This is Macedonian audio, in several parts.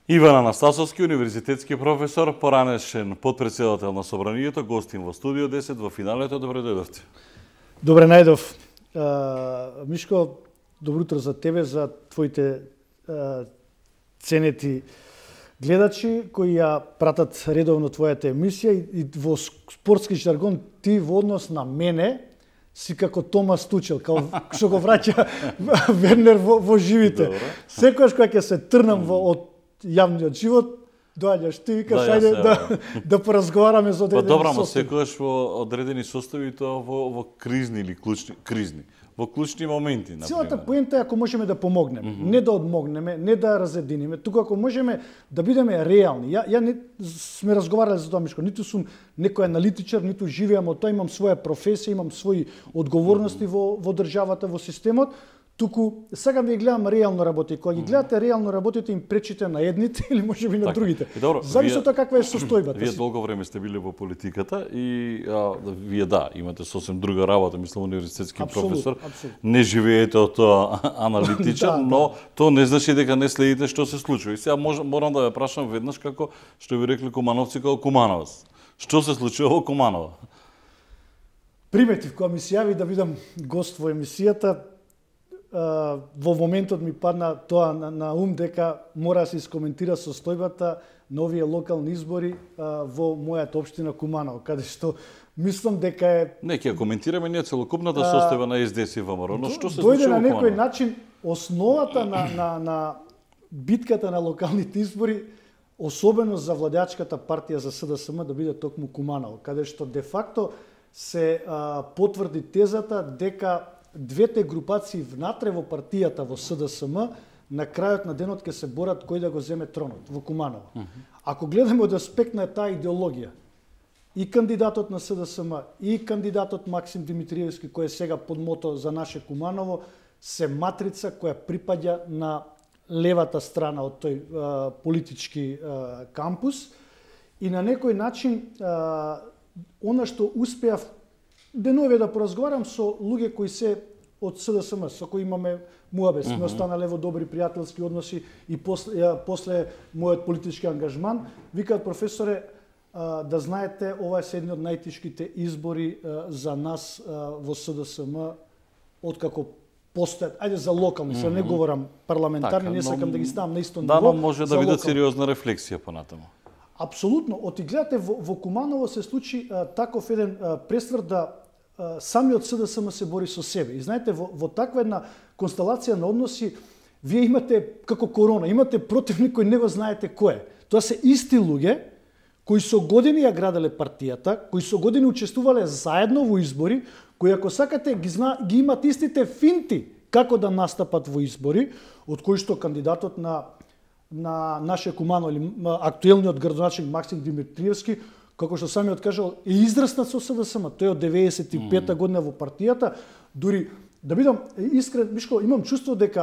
Иван Анастасовски, универзитетски професор, поранешен подпредседател на Собранието, гостин во студио 10 во финалето. Добре дојдовте. Добре најдов. Мишко, добро утро за тебе, за твоите ценети гледачи кои ја пратат редовно твојата емисија и во спортски жаргон ти во однос на мене си како Томас Тучел, како што го враќа Вернер во живите. Секогаш кога ќе се трнам од јавниот живот, доаѓаш ти викаш ајде да поразговараме за одредени добра, ма состојби. секогаш во одредени состојби тоа во кризни или кризни, во клучни моменти, на Целата поента е ако можеме да помогнеме, не да одмогнеме, не да разединиме, туку ако можеме да бидеме реални. Ја не сме разговарале за тоа, Мишко, ниту сум некој аналитичар, ниту живеам од тоа, имам своја професија, имам своји одговорности во државата, во системот. Туку сакам да ги гледам реално работи. Кога ги гледате реално работите, им пречите на едните или можеби на другите. Зависи од тоа каква е состојбата. Вие долго време сте били во политиката и вие имате сосем друга работа, мислам универзитетски професор. Не живеете од тоа аналитичар, но тоа не значи дека не следите што се случува. И сега морам да ве прашам веднаш како што ви рекли кумановци како Кумановец. Што се случува во Куманово? Приметив кога ми се јави да бидам гост во емисијата, во моментот ми падна тоа на ум дека мора да се искоментира состојбата на овие локални избори во мојата општина Куманово, каде што мислам дека е... Не, ќе коментираме ние целокупната состојба на СДС и ВМРО, но што се дојде случува на некој начин основата на битката на локалните избори, особено за владеачката партија за СДСМ да биде токму Куманово, каде што де факто се потврди тезата дека двете групации внатре во партијата во СДСМ на крајот на денот ќе се борат кој да го земе тронот во Куманово. Ако гледаме од аспект на таа идеологија, и кандидатот на СДСМ и кандидатот Максим Димитриевски кој е сега под мото за наше Куманово се матрица која припаѓа на левата страна од тој политички кампус и на некој начин она што успеав денове да поразговарам со луѓе кои се од СДСМ, со кои имаме муабет, сме останале во добри пријателски односи и после мојот политички ангажман, викаат професоре, да знаете, ова е едни од најтешките избори за нас во СДСМ откако постојат, ајде за локални, се не говорам парламентарни, не сакам да ги ставам на исто ниво. Да, но може да биде сериозна рефлексија понатаму. Апсолутно. Оти гледате, во Куманово се случи таков еден пресврт да самиот СДСМ се бори со себе. И знаете, во таква една констелација на односи, вие имате, како корона, имате противник кој не го знаете кој е. Тоа се исти луѓе кои со години ја граделе партијата, кои со години учествувале заедно во избори, кои ако сакате ги имат истите финти како да настапат во избори, од кои што кандидатот на наше Куманово или актуелниот градоначелник Максим Димитриевски, како што самиот кажал, е израснат со СДСМ. Тој од 95-та година во партијата. Дури, да бидам искрен, Мишко, имам чувство дека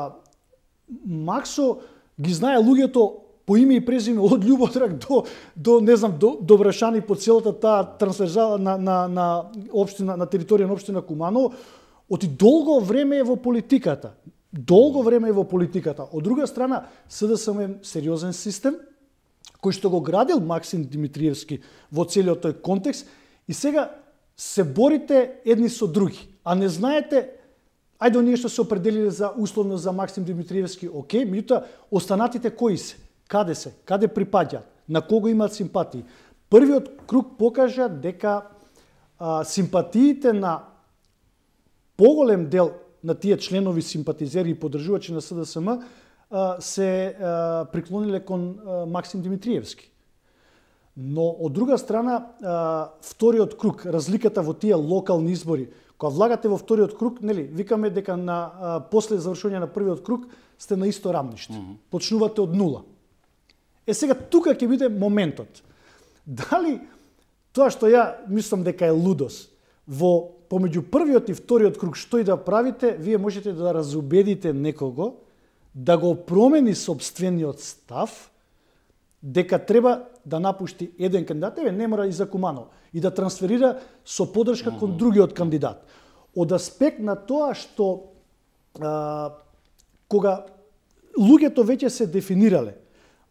Максо ги знае луѓето по име и презиме од Љуботрак до не знам, до Брашани по целата таа трансверзала на општина, на територија на општина Куманово. Оти долго време е во политиката. Долго време е во политиката. Од друга страна, СДСМ е сериозен систем, кој што го градил Максим Димитриевски во целиот тој контекст и сега се борите едни со други, а не знаете, ајде оние што се определиле за условно за Максим Димитриевски, окей, меѓутоа останатите кои се, каде припаѓаат, на кого имаат симпатии. Првиот круг покажа дека симпатиите на поголем дел на тие членови, симпатизери и поддржувачи на СДСМ се приклониле кон Максим Димитриевски. Но од друга страна, вториот круг, разликата во тие локални избори, кога влагате во вториот круг, нели, викаме дека после завршување на првиот круг сте на исто рамниште. Почнувате од нула. Сега тука ќе биде моментот. Дали тоа што ја мислам дека е лудост, во помеѓу првиот и вториот круг што и да правите, вие можете да разубедите некого да го промени собствениот став, дека треба да напушти еден кандидат, не мора и за Куманово, и да трансферира со поддршка кон другиот кандидат. Од аспект на тоа што кога луѓето веќе се дефинирале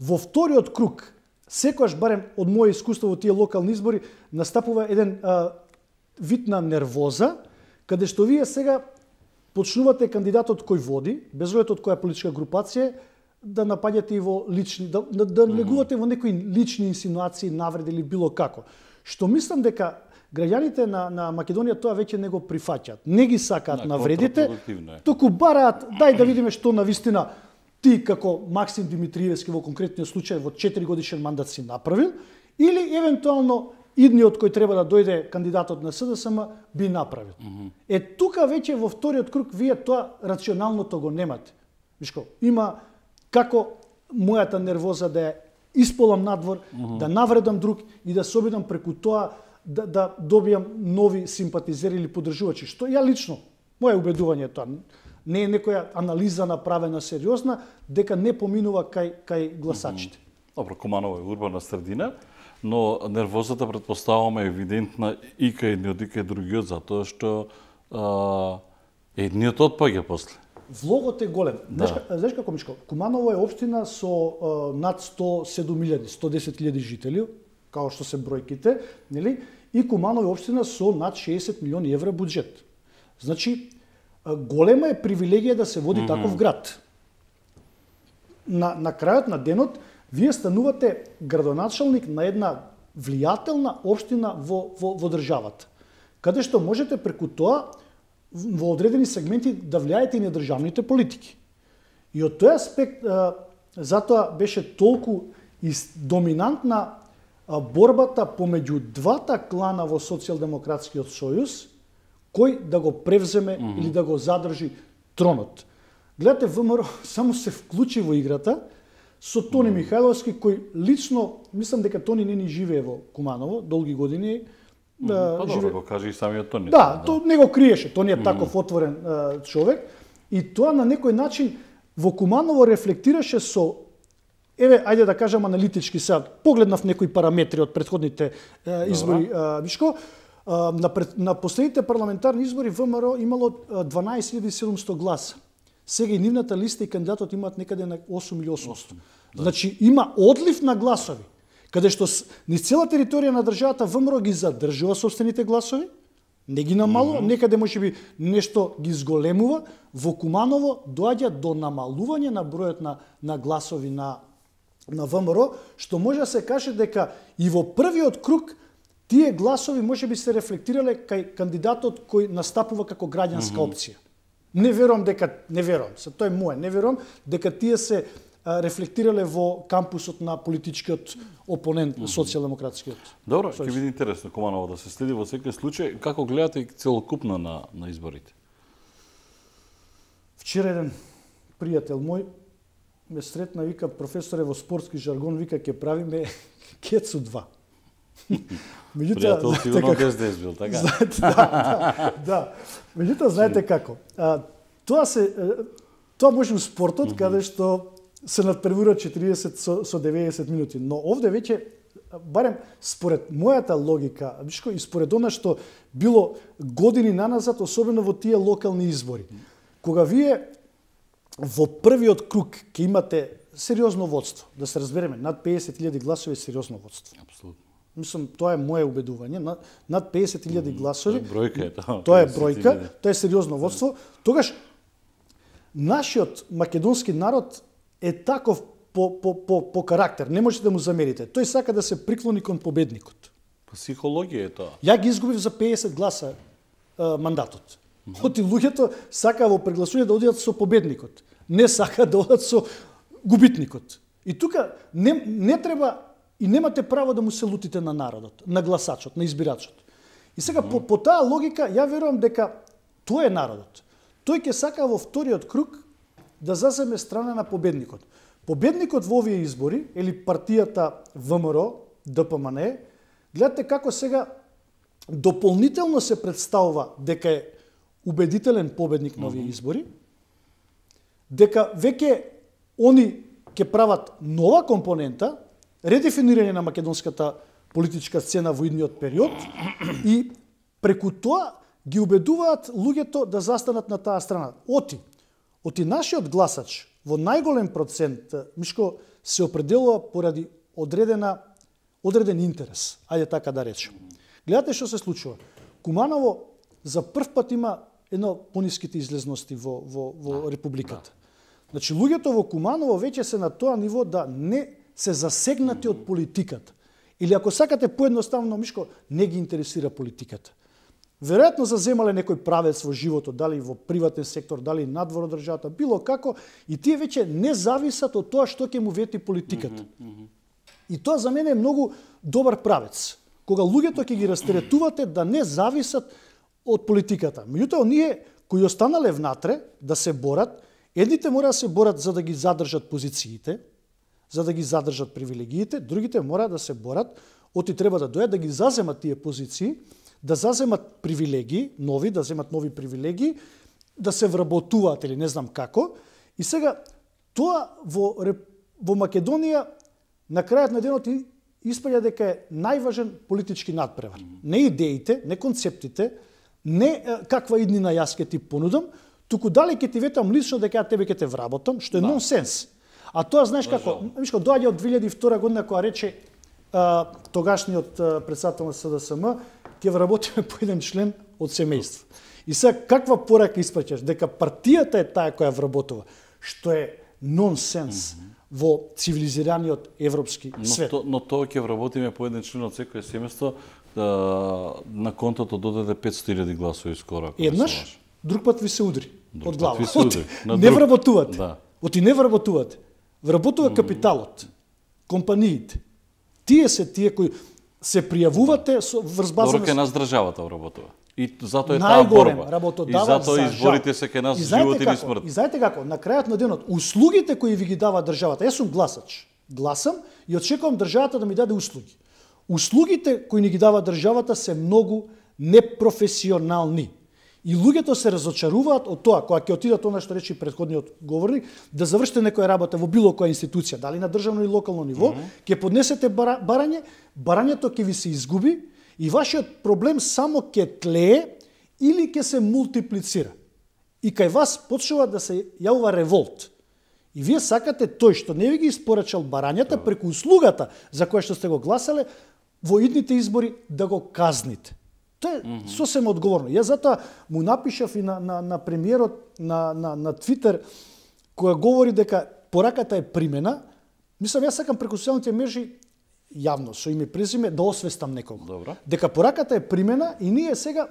во вториот круг, секогаш барем од моје искуство во тие локални избори, настапува еден вид на нервоза, каде што вие сега почнувате кандидатот кој води, без оглед од која политичка групација, да напаѓате и во лични, да влегувате во некои лични инсинуации, навреди или било како. Што мислам дека граѓаните на Македонија тоа веќе не го прифаќаат. Не ги сакаат навредите, туку бараат, дај да видиме што навистина ти како Максим Димитриевски во конкретниот случај во 4 годишен мандат си направил, или евентуално идниот кој треба да дојде кандидатот на СДСМ би направил. Тука веќе во вториот круг вие тоа рационалното го немате. Вишко, има како мојата нервоза да ја исполам надвор, да навредам друг и да се обидам преку тоа да добијам нови симпатизери или поддржувачи. Што ја лично, моје убедување е тоа. Не е некоја анализа направена сериозна, дека не поминува кај гласачите. Добро, Куманово е урбана средина, но нервозата претпоставуваме евидентна и кај едниот и кај другиот, затоа што едниот отпаѓа после. Влогот е голем. Знаеш како, Мишко? Куманово е општина со над 107.000, 110.000 жители, као што се бројките, нели? И Куманово е општина со над 60 милиони евра буџет. Значи, голема е привилегија да се води таков град. На крајот на денот, вие станувате градоначалник на една влијателна општина во државата, каде што можете преку тоа во одредени сегменти да влијаете и на државните политики. И од тој аспект, затоа беше толку доминантна борбата помеѓу двата клана во Социјалдемократскиот сојуз, кој да го превземе или да го задржи тронот. Гледате, ВМРО само се вклучи во играта со Тони Михајловски, кој лично, мислам дека Тони не ни живее во Куманово, долги години. Добро го кажи и самиот Тони. Да, тоа не го криеше, Тони е таков отворен човек. И тоа на некој начин во Куманово рефлектираше со, ајде да кажам аналитички сега, погледнав некои параметри од претходните избори, Мишко. На последните парламентарни избори ВМРО имало 12.700 гласа. Сега и нивната листа и кандидатот имаат некаде на 8 или 800. Значи има одлив на гласови, каде што низ цела територија на државата ВМРО ги задржува собствените гласови, не ги намалува, некаде можеби нешто ги зголемува, во Куманово доаѓа до намалување на бројот на гласови на ВМРО, што може да се каже дека и во првиот круг тие гласови можеби се рефлектирале кај кандидатот кој настапува како граѓанска опција. Не верувам, тоа е моје, не верувам дека тие се рефлектирале во кампусот на политичкиот опонент, социјалдемократскиот. Добро, ќе биде интересно Куманово да се следи во секој случај. Како гледате целокупно на изборите? Вчера еден пријател мој ме сретна, вика, професоре, во спортски жаргон, вика, ќе правиме Кецу 2. Пријател сигурно дес бил, така? Да. Меѓутоа, знаете како? Тоа може у спортот, каде што се надпреварува 40 со 90 минути. Но овде веќе, барем според мојата логика, Мишко, и според она што било години наназад, особено во тие локални избори, кога вие во првиот круг ќе имате сериозно водство, да се разбереме, над 50.000 гласови е сериозно водство. Апсолутно. Мислам, тоа е моје убедување, над 50.000 гласови. Тоа е бројка, тоа е сериозно водство. Тогаш нашиот македонски народ е таков по карактер, не можете да му замерите. Тој сака да се приклони кон победникот. Психологија е тоа. Ја ги изгубив за 50 гласа мандатот. Оти луѓето сака во прегласување да одидат со победникот, не сака да одат со губитникот. И тука не треба и немате право да му се лутите на народот, на гласачот, на избирачот. И сега по таа логика ја верувам дека тоа е народот. Тој ќе сака во вториот круг да заземе страна на победникот. Победникот во овие избори, или партијата ВМРО, ДПМН, гледате како сега дополнително се представува дека е убедителен победник на овие избори, дека веќе они ќе прават нова компонента, редефинирање на македонската политичка сцена во идниот период и преку тоа ги убедуваат луѓето да застанат на таа страна. оти нашиот гласач во најголем процент, Мишко, се определува поради одреден интерес. Ајде така да речем. Гледате што се случува. Куманово за прв пат има едно пониските излезности во републиката. Значи луѓето во Куманово веќе се на тоа ниво да не се засегнати од политиката. Или ако сакате поедноставно, Мишко, не ги интересира политиката. Веројатно заземале некој правец во животот, дали во приватен сектор, дали надвор од државата, било како, и тие веќе не зависат од тоа што ќе му вети политиката. И тоа за мене е многу добар правец. Кога луѓето ќе ги растеретувате да не зависат од политиката. Меѓутоа, оние кои останале внатре да се борат, едните мора да се борат за да ги задржат позициите, за да ги задржат привилегиите, другите мора да се борат, оти треба да дојдат да ги заземат тие позиции, да заземат привилегии, нови, да земат нови привилегии, да се вработуваат или не знам како. И сега, тоа во Македонија на крајот на денот испаѓа дека е најважен политички надпревар. Не идеите, не концептите, не каква иднина јас ќе ти понудам, туку дали ќе ти ветам лично дека ја тебе ќе те вработам, што е нонсенс. А тоа знаеш како, Мишко, доаѓа од 2002 година која рече тогашниот председател на СДСМ, ќе вработиме по еден член од семејство. И сега каква порака испраќаш? Дека партијата е таа која вработува, што е нонсенс во цивилизираниот европски свет. Но тоа ќе вработиме по еден член од секое семејство, на контото додаде 500.000 гласови скоро. Еднаш, друг пат ви се удри од глава. Не вработувате. Да. Оти не вработувате. Вработува капиталот, компаниите. Тие се тие кои се пријавувате врз база. Добро, ке нас државата вработува. И затоа е таа борба. И затоа изборите се ке нас живот или смрт. И знаете како, на крајот на денот, услугите кои ви ги дава државата, јас сум гласач. Гласам и очекувам државата да ми даде услуги. Услугите кои ни ги дава државата се многу непрофесионални. И луѓето се разочаруваат од тоа, кога ќе отидат она што рече претходниот говорник, да завршите некоја работа во било која институција, дали на државно или локално ниво, ќе поднесете барање, барањето ќе ви се изгуби и вашиот проблем само ќе тлее или ќе се мултиплицира. И кај вас почнува да се јавува револт. И вие сакате тој што не ви ги испорачал барањата преку услугата за која што сте го гласале, во идните избори да го казните. Тоа е сосем одговорно. Јас затоа му напишав и на премиерот на Твитер, која говори дека пораката е примена. Мислам, јас сакам преку социјалните мрежи јавно со име и презиме да освестам некого. Добро. Дека пораката е примена и ние сега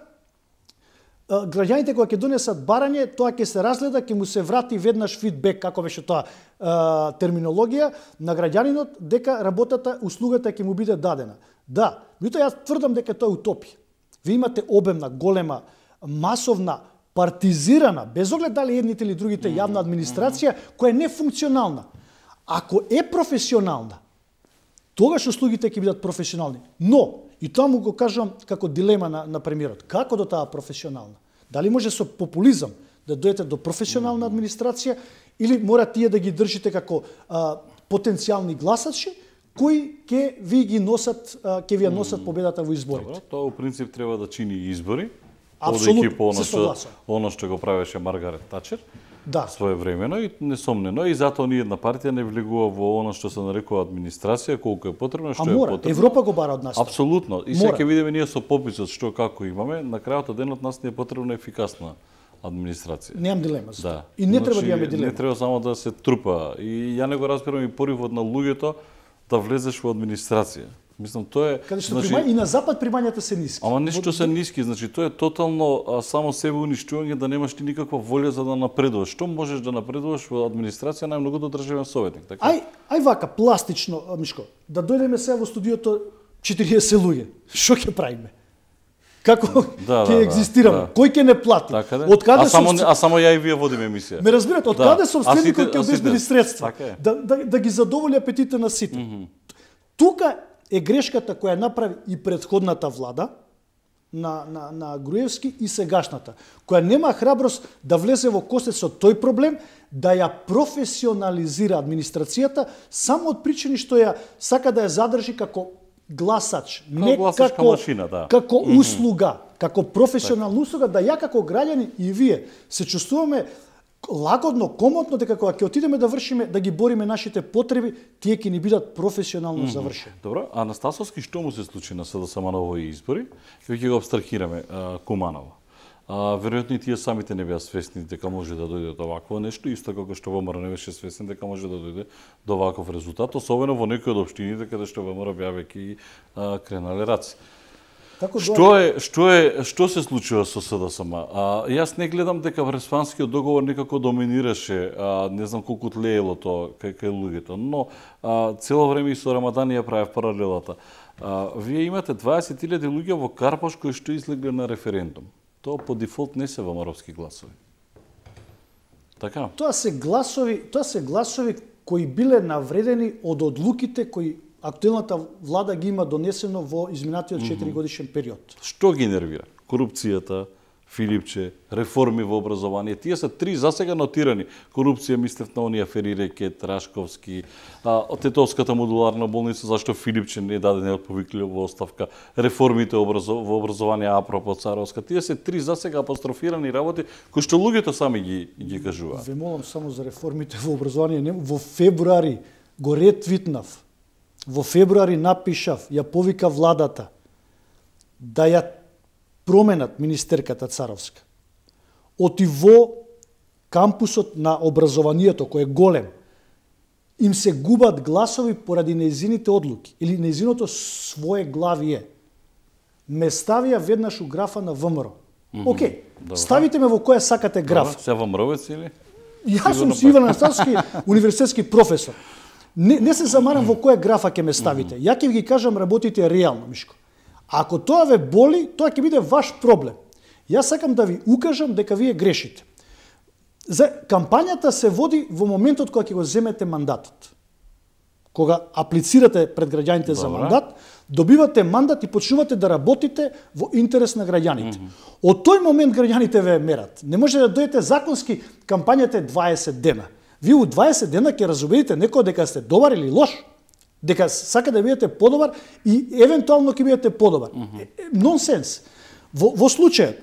граѓаните кога ќе донесат барање, тоа ќе се разгледа, ќе му се врати веднаш фидбек, како беше тоа терминологија на граѓанинот, дека работата, услугата ќе му биде дадена. Да, меѓутоа јас тврдам дека тоа е утопија. Ви имате обемна, голема, масовна, партизирана, без оглед дали едните или другите јавна администрација, која е нефункционална. Ако е професионална, тогаш услугите ќе бидат професионални. Но, и тоа му го кажам како дилема на премиерот, како до таа професионална? Дали може со популизам да дојдете до професионална администрација или мора тие да ги држите како потенцијални гласачи, кои ќе ви ги носат, ќе ви ја носат победата во изборите. Добро, тоа у принцип треба да чини избори. Апсолутно, по оно што го правеше Маргарет Тачер. Да. Своевремено и несомнено, и затоа ни една партија не влегува во оно што се нарекува администрација, колку е потребно, што мора. Е потребно. Европа го бара од нас. Апсолутно. И сега ќе видиме ние со пописот што како имаме, на крајот од денот нас не е потребна ефикасна администрација. Немам дилема за тоа. Да. И не треба да имаме дилема. Не треба само да се трупа. И ја не го разбирам и поривот на луѓето да влезеш во администрација. Мислам, тоа е... Каде што и на запад примањата се ниски. Ама нешто се ниски, значи тоа е тотално само себе уништување, да немаш ти никаква волја за да напредуваш. Што можеш да напредуваш во администрација, најмногу да државен советник, така? Ај вака пластично, Мишко, да дојдеме сега во студиото 40 луѓе. Што ќе правиме? Како ќе екзистираме? Кој ќе не плати? Од каде само ја и вие водиме емисија. Ме разбирате, од каде собственикот ќе обезбеди средства да ги задоволи апетите на сите. Тука е грешката која направи и претходната влада на Груевски и сегашната, која нема храброст да влезе во косец со тој проблем, да ја професионализира администрацијата само од причини што ја сака да ја задржи како гласач, не како машина, да. Како услуга, како професионална услуга, да ја како граѓани и вие се чувствуваме лагодно, комотно, дека кога ќе отидеме да вршиме, да ги бориме нашите потреби, тие ќе ни бидат професионално завршени. Добро, Анастасовски што му се случи на СДСМ на овои избори? Ќе го абстрахираме Куманово. Веројатно и тие самите не беа свесни дека може да дојде до овакво нешто, исто како што ВМРО не беше свесен дека може да дојде до оваков резултат, особено во некои од општините каде што ВМРО беа веќе кренале раци. Што се случува со СДСМ? Јас не гледам дека Преспанскиот договор некако доминираше, не знам колку тлеело тоа кај луѓето, но цело време и со Рамадан ја правев паралелата. Вие имате 20.000 луѓе во Карпаш кои што излегле на референдум. Тоа по дефолт не се ВМРО-вски гласови. Така? Тоа се гласови кои биле навредени од одлуките кои актуелната влада ги има донесено во изминатиот 4 годишен период. Што ги нервира? Корупцијата, Филипче, реформи во образование. Тие се три засега нотирани. Корупција, мислев на оние афери Рекет, Рашковски, Тетовската модуларна болница, зашто Филипче не даде неотповиклива оставка, реформите во образование апропо Царовска. Тие се три засега апострофирани работи кои што луѓето сами ги кажуваат. Ве молам само за реформите во образование. Во февруари го ретвитнав. Во февруари напишав, ја повика владата да ја променат министерката Царовска. Оти во кампусот на образованието, кој е голем, им се губат гласови поради нејзините одлуки или нејзиното свое главие. Ме ставија веднаш у графа на ВМРО. Океј, ставите ме во која сакате граф. Се ВМРО-вец или? Јас сум Иван Анастасовски, универзитетски професор. Не се замарам во која графа ќе ме ставите. Ја ќе ви кажам работите реално, Мишко. Ако тоа ве боли, тоа ќе биде ваш проблем. Јас сакам да ви укажам дека вие грешите. Кампањата се води во моментот кога ќе го земете мандатот. Кога аплицирате пред граѓаните за мандат, добивате мандат и почнувате да работите во интерес на граѓаните. Од тој момент граѓаните ве мерат. Не може да дојдете законски, кампањата е 20 дена. Вие у 20 дена ќе разубедите некој дека сте добар или лош, дека сака да бидете подобар и евентуално ќе бидете подобар. Нонсенс. Во случајот,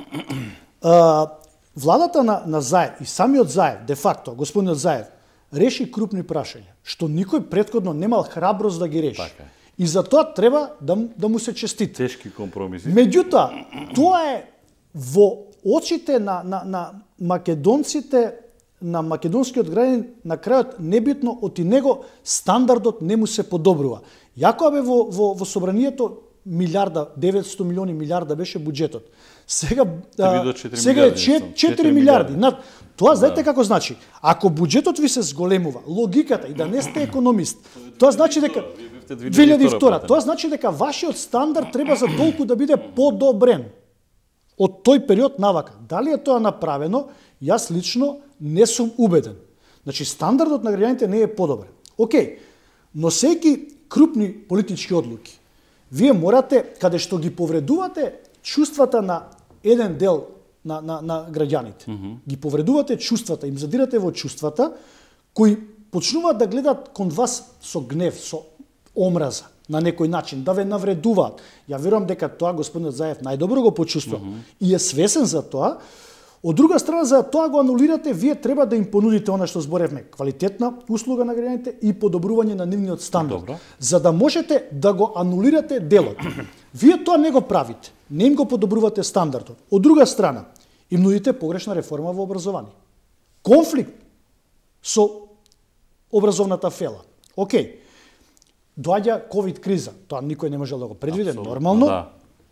владата на Заев и самиот Заев, де факто, господинот Заев, реши крупни прашања, што никој претходно немал храброст да ги реши. Така. И за тоа треба да му се честити. Тешки компромиси. Меѓутоа, тоа е во очите на македонците, на македонскиот граѓанин, на крајот небитно од и него стандардот не му се подобрува. Јако бе во собранието 900 милиони милиарда беше буџетот. Сега е 4 милиарди. Тоа знаете како значи? Ако буџетот ви се зголемува, логиката и да не сте економист, тоа значи дека 2002, тоа значи дека вашиот стандард треба за толку да биде подобрен од тој период навака. Дали е тоа направено? Јас лично не сум убеден. Значи, стандардот на граѓаните не е подобрен. Океј, носејќи крупни политички одлуки, вие морате, каде што ги повредувате чувствата на еден дел на граѓаните, ги повредувате чувствата, им задирате во чувствата, кои почнуваат да гледат кон вас со гнев, со омраза, на некој начин, да ве навредуваат. Ја верувам дека тоа господинот Заев најдобро го почувствува и е свесен за тоа. Од друга страна, за тоа го анулирате, вие треба да им понудите она што зборевме, квалитетна услуга на граѓаните и подобрување на нивниот стандард. Добро. За да можете да го анулирате делот. Вие тоа не го правите, не им го подобрувате стандардот. Од друга страна, им нудите погрешна реформа во образование. Конфликт со образовната фела. Океј, доаѓа ковид криза, тоа никој не може да го предвиде, нормално. Да.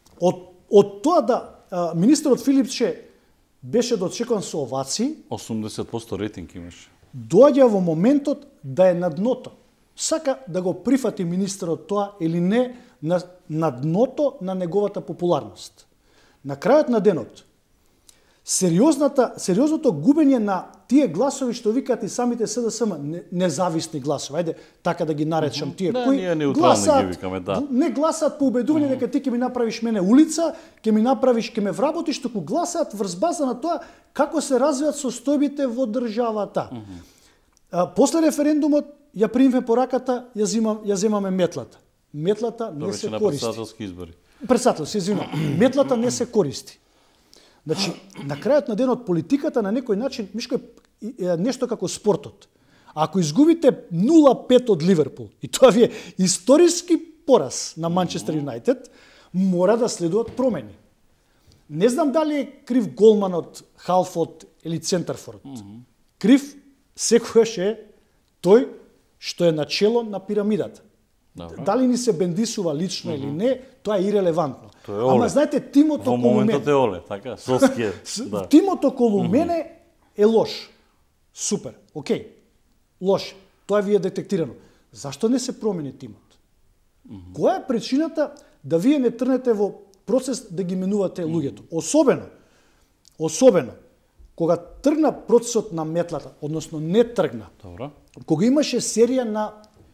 Од тоа да министерот Филипче беше дочекан со овации. 80% рейтинг имаше. Доаѓа во моментот да е на дното. Сака да го прифати министерот тоа или не на дното на неговата популарност. На крајот на денот, сериозното губење на тие гласови што викаат и самите СДСМ, независни гласови, ајде така да ги наречам тие, кои гласаат, ги викаме, не гласаат по убедување дека ти ќе ми направиш мене улица, ќе ме вработиш, туку гласаат врз база на тоа како се развиваат состојбите во државата. После референдумот ја примивме пораката, ја земаме метлата. Метлата не се користи. Председателски избори. Председателски, извинувам. Метлата не се користи. Значи, на крајот на денот политиката на некој начин, Мишко, е нешто како спортот. Ако изгубите 0-5 од Ливерпул, и тоа ви е историски пораз на Манчестер Юнайтед, мора да следуваат промени. Не знам дали е крив голманот, халфот или центарфорот. Крив секогаш е тој што е начело на пирамидата. Добро. Дали ни се бендисува лично или не, тоа е ирелевантно. Тоа е Оле. Ама знаете, тимото Во околу мене, моментот е Оле, така, Соские. Да. тимото околу мене е лош. Супер, окей. Лош. Тоа ви е детектирано. Зашто не се промени тимот? Која е причината да вие не трнете во процес да ги менувате луѓето? Особено, кога тргна процесот на метлата, односно не тргна, Добро. кога имаше серија на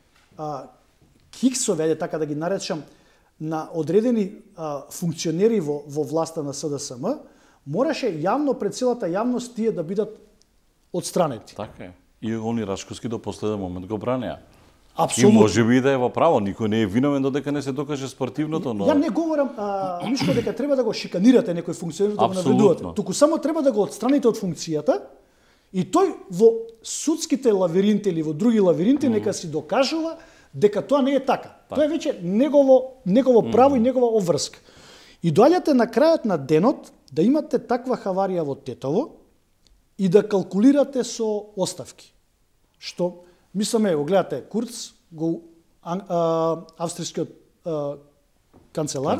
киксове, ајде така да ги наречам, на одредени функционери во власта на СДСМ, мораше јавно пред целата јавност тие да бидат отстранети. Така е. И они Рашковски до последен момент го бранеа. И Апсолутно. може би да е во право, никој не е виновен додека не се докаже спортивното, но... Ја не говорам, Мишко, дека треба да го шиканирате некој функционер, да го Апсолутно. навредувате. Туку само треба да го отстраните од функцијата и тој во судските лавиринти или во други лавиринти нека си докажува дека тоа не е така. Тоа е веќе негово право и негова обврска. И доаѓате на крајот на денот да имате таква хаварија во Тетово и да калкулирате со оставки. Што, мисламе, го гледате, Курц, австрискиот канцелар,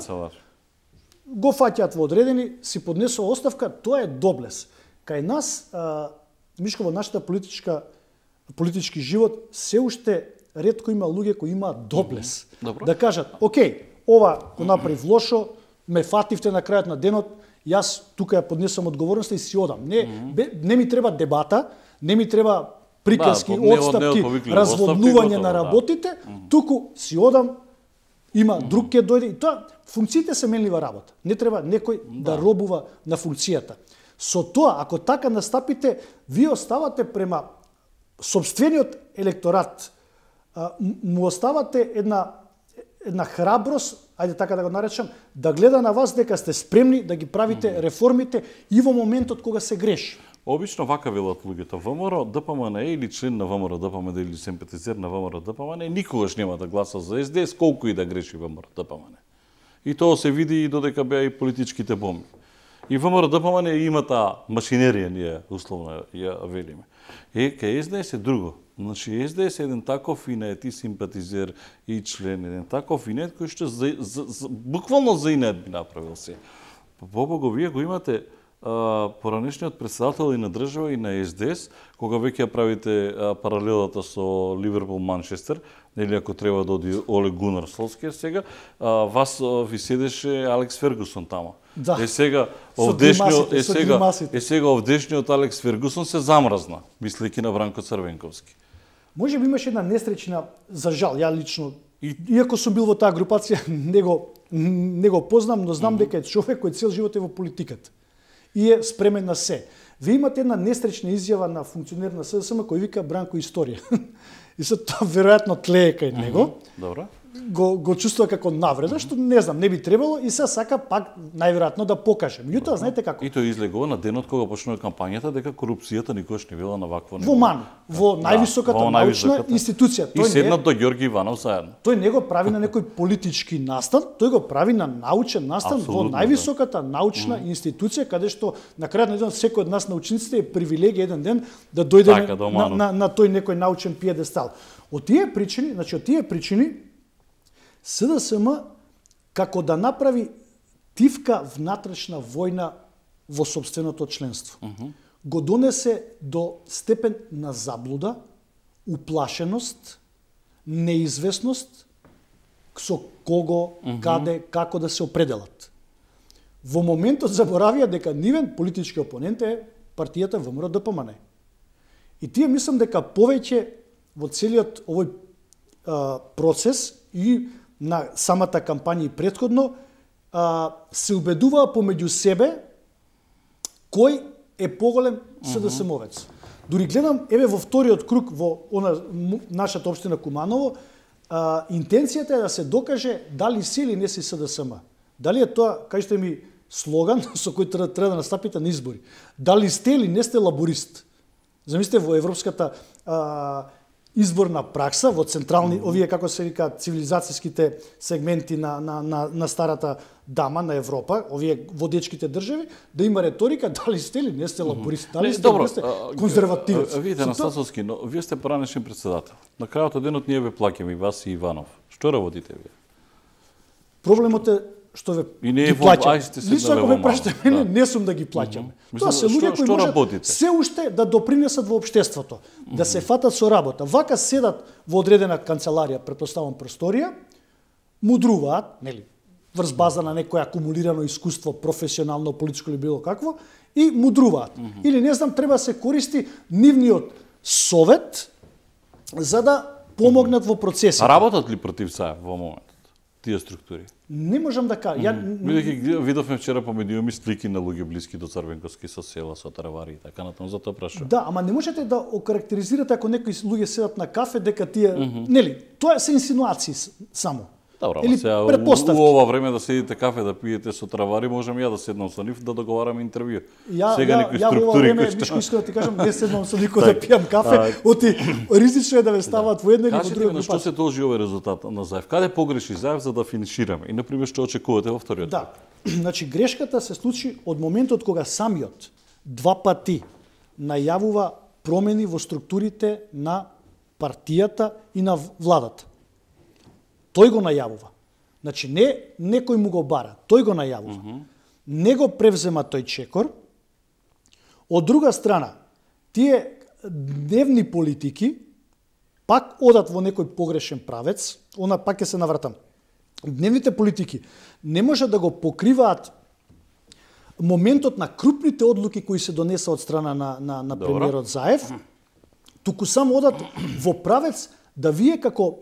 го фаќаат во одредени, си поднесува оставка, тоа е доблес. Кај нас, Мишко, во нашата политички живот, се уште ретко има луѓе кои имаат доблес. Добро. Да кажат, окей, ова го направив лошо, ме фативте на крајот на денот, јас тука ја поднесам одговорноста и си одам. Не ми треба дебата, не ми треба приказки, отстапки, разводнување на работите, туку си одам, има друг ќе дојде и тоа функциите се менлива работа. Не треба некој да робува на функцијата. Со тоа, ако така настапите, вие оставате према сопствениот електорат, му оставате една храброст, ајде така да го наречам, да гледа на вас дека сте спремни да ги правите реформите и во моментот кога се греши. Обично вака велат луѓето. ВМРО ДПМН или член на ВМРО ДПМН или симпатизер на ВМРО ДПМН никогаш нема да гласа за СДС колку и да греши ВМРО ДПМН. И тоа се види и додека беа и политичките бомби. И ВМРО ДПМН има таа машинерија, ние условно ја велиме. Кај СДС е друго. Значи, СДС е еден таков инет и симпатизер и член, еден таков инет кој што буквално за инет би направил се. Побого, вие го имате поранешниот председател и на држава и на СДС, кога веќе ја правите паралелата со Ливерпул Манчестер, или ако треба да оди Оле Гунар Солскер сега, вас ви седеше Алекс Фергусон тама. Да. Сега овдешниот Алекс Фергусон се замразна, мислејќи на Бранко Црвенковски. Може би имаше една несреќна, за жал, ја лично, иако сум бил во таа групација, не го познам, но знам дека е човек кој цел живот е во политиката и е спремен на се. Вие имате една несреќна изјава на функционер на СДСМ кој вика Бранко историја. И се тоа веројатно тлее кај него. Добро. Го чувствува како навреда, што не знам, не би требало и се сака пак најверојатно да покаже. Меѓутоа, знаете како? И тој излегува на денот кога почнува кампањата дека корупцијата никогаш не била на вакво ниво. Во МАН, во највисоката научна институција. И седнат до Ѓорги Иванов заедно. Тој не го прави на некој политички настан, тој го прави на научен настан во највисоката научна институција, каде што на крајот на денот секој од нас научниците е привилегија еден ден да дојде на тој некој научен пиедестал. Од тие причини, СДСМ како да направи тивка внатрешна војна во сопственото членство. Го донесе до степен на заблуда, уплашеност, неизвестност со кого, каде, како да се определат. Во моментот заборавија дека нивен политички опонент е партијата ВМРО ДПМН. И тие мислам дека повеќе во целиот овој процес и на самата кампања и претходно, се убедуваа помеѓу себе кој е поголем СДСМовец. Дури гледам, во вториот круг во нашата општина Куманово, интенцијата е да се докаже дали си или не си СДСМ. Дали е тоа, кажете ми, слоган со кој треба да настапите на избори. Дали сте или не сте лаборист? Замислите во европската изборна пракса, во централни, овие како се вика цивилизацијските сегменти на старата дама на Европа, овие водечките држави, да има реторика дали сте или не сте лаборист, дали сте или не сте конзервативец. Видите, Настасовски, но вие сте поранешен председател. На крајот од денот ние ве плаќаме и вас и Иванов. Што работите вие? Проблемот е што ве ги плаќаме. Лично ако ме прашате мене, не сум да ги плаќаме. Тоа се луѓе кои можат се уште да допринесат во општеството, да се фатат со работа. Вака седат во одредена канцеларија, претпоставам просторија, мудруваат, нели, врз база на некое акумулирано искуство, професионално, политичко или било какво, и мудруваат. Или не знам, треба се користи нивниот совет за да помогнат во процесите. А работат ли против САЕ во моментот тие структури? Не можам да кажам. Бидејќи видовме вчера по медиуми слики на луѓе блиски до Црвенковски со села, со travaри и така натаму, затоа прашувам. Да, ама не можете да окарактеризирате ако некои луѓе седат на кафе дека тие, нели, тоа се инсинуации само. Добро, ама сега у ова време да седите кафе да пиете со travaри, можам ја да седнам со нив да договарам интервју. Сега некои структури кои што вишко искам да ти кажам, не седнам со никој да пијам кафе, оти ризично е да ве ставаат во една или во друга група. Што се должи овој резултат на ЗАЕВ? Каде погреши ЗАЕВ за да финишираме? И на пример што очекувате во вториот? Да. Значи грешката се случи од моментот кога самиот два пати најавува промени во структурите на партијата и на владата. Тој го најавува. Значи, не некој му го бара, тој го најавува. Не го превзема тој чекор. Од друга страна, тие дневни политики пак одат во некој погрешен правец, она пак ќе се навратам. Дневните политики не може да го покриваат моментот на крупните одлуки кои се донеса од страна на премиерот ЗАЕВ, туку само одат во правец да вие како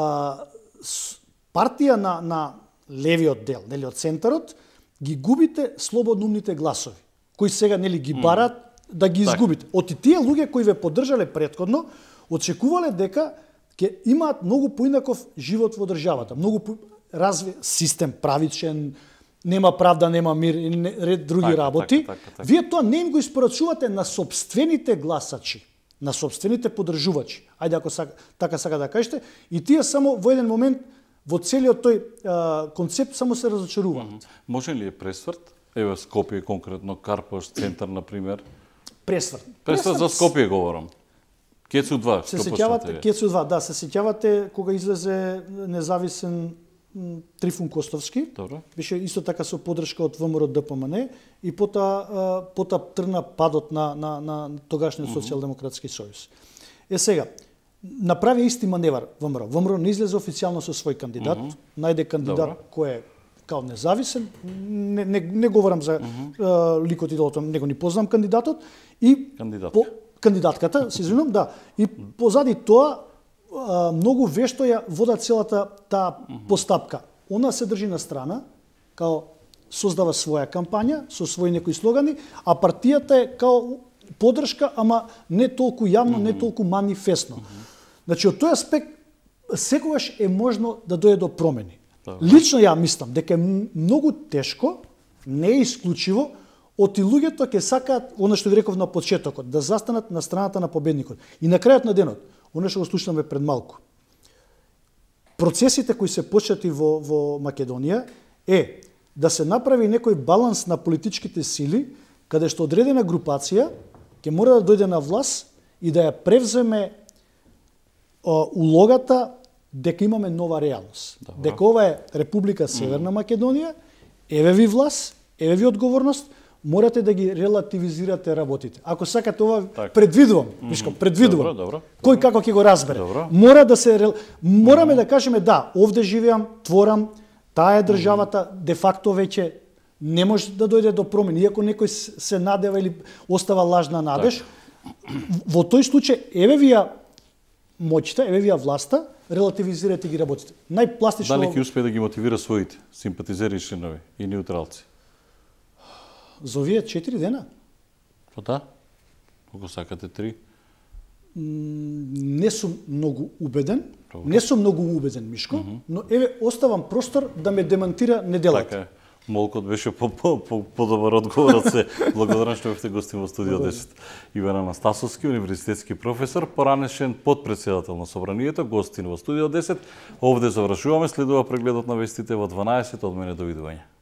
партија на левиот дел, нели од центарот, ги губите слободноумните гласови, кои сега нели ги барат да ги изгубите. Од тие луѓе кои ве поддржале претходно, очекувале дека ќе имаат многу поинаков живот во државата, многу систем правичен, нема правда, нема мир и ред други работи. Вие тоа не им го испорачувате на собствените гласачи, на собствените поддржувачи. Ајде ако така сака да кажете, и тие само во еден момент во целиот тој концепт само се разочаруваат. Може ли е пресврт? Еве Скопје конкретно, Карпош, центар на пример. Пресврт. Пресврт за Скопје говорам. Кецу 2, се сеќавате Кецу 2, да, се сеќавате кога излезе независен Трифун Костовски. Добро. Беше исто така со поддршка од ВМРО ДПМН и пота тргна падот на тогашниот социјалдемократски сојуз. Сега направи исти маневар ВМРО. ВМРО не излезе официјално со свој кандидат, најде кандидат кој е као независен, не говорам за ликот и делото, него ни познам кандидатот и кандидатката, се извинувам, да. И позади тоа многу вешто ја вода целата таа постапка. Она се држи на страна, као создава своја кампања со своји некои слогани, а партијата е као поддршка, ама не толку јавно, не толку манифестно. Значи, од тој аспект, секогаш е можно да дојде до промени. Лично ја мислам дека е многу тешко, не е исклучиво, од и луѓето ќе сакаат, оно што ви реков на почетокот, да застанат на страната на победникот. И на крајот на денот, оно што го слушнаме пред малку, процесите кои се почети во Македонија е да се направи некој баланс на политичките сили, каде што одредена групација ќе мора да дојде на власт и да ја превземе улогата дека имаме нова реалност. Добре. Дека ова е Република Северна Македонија, еве ви власт, еве ви одговорност, морате да ги релативизирате работите. Ако сакате ова, предвидувам, предвидувам. Добро. Кој како ќе го разбере. Добро. Мора да се мораме да кажеме да, овде живеам, творам, таа е државата, де факто веќе не може да дојде до промени, иако некој се надева или остава лажна надеж. Во тој случај еве ви ја моќта, еве ви ја власта, релативизирате ги работите. Најпластично. Дали ќе успее да ги мотивира своите симпатизери и членови и неутралци? За овие 4 дена? Па да. Ако сакате 3. Не сум многу убеден. Не сум многу убеден, Мишко, но еве оставам простор да ме демантира неделата. Така е. Молкот беше подобар одговорот се. Благодарам што бевте гостин во студио 10. Иван Анастасовски, универзитетски професор, поранешен потпредседател на собранието, гостин во студио 10. Овде завршуваме, следува прегледот на вестите во 12. Од мене довидување.